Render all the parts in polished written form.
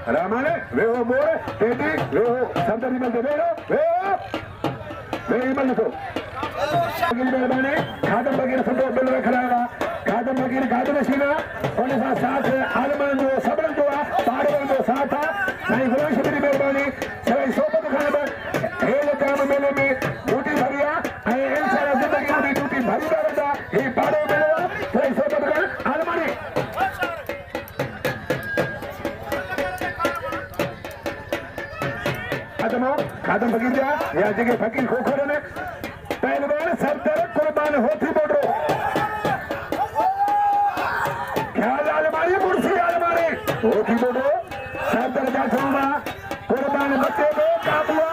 रामाने वे हो मोर टेडी वे हो संतरी में वे हो वे इमल तो अगली मेहरबानी खादम बगीर फुटो बिल में खड़ा खादम बगीर गादन सीना और साथ आलमन जो सबन जो पाड़वन जो साथ नहीं गुलाम शबीरी मेहरबानी सभी सोबत खाने पर हेल काम मेले में ड्यूटी भरिया एन सारा जिंदगी में ड्यूटी भरी रहता ये पाड़ो मेले सभी सोबत खाने आलमनी खादम फकीर जा या जगह फकीर खोखर ने पहलवान सरदार कुर्बान होती बोलो ख्याल आलमारी मुर्सी आलमारी होती बोलो सरदार जाठूंगा कुर्बान बच्चे को काबुआ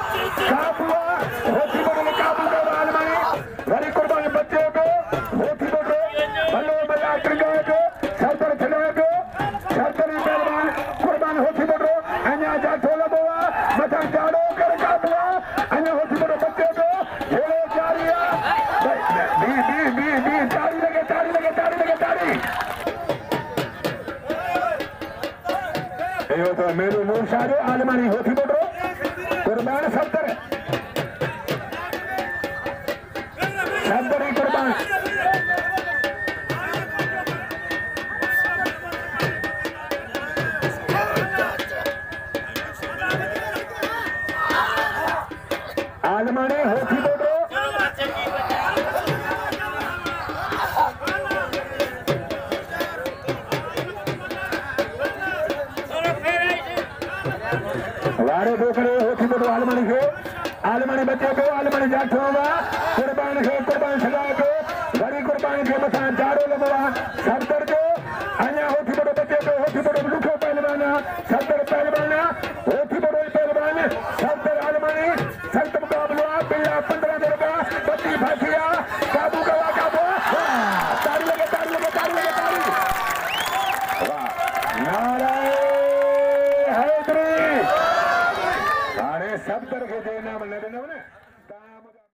होती बोलो काबू को आलमारी वरी कुर्बान बच्चे को होती बोलो बल्लो बल्ला ट्रिगा को सरदार खिला को सरदारी पहलवान कुर्बान होती बोलो अन्या जाठोला बोला मथा जाड़ो तो मेरू नूर शाहरो आलमानी होती बोलो कुर्बान सत्तर ही कुर्बान आलमानी होती बोलो वारे दोकरे होती बोलो आलमानी बच्चे को आलमानी जाट होगा कुर्बान सजा को बड़ी कुर्बान के मसा जाड़ो लगवा सरदार को अन्या होती बोलो बच्चे को होती बोलो लुखो पहलवाना सरदार पहलवाना होती बोलो पहलवान सरदार आलमानी संत मुकाबला बिल्ला 15 दिन का बत्ती फासिया काबू तारी लगे वाह नारायण हैदरी सब तरह के देना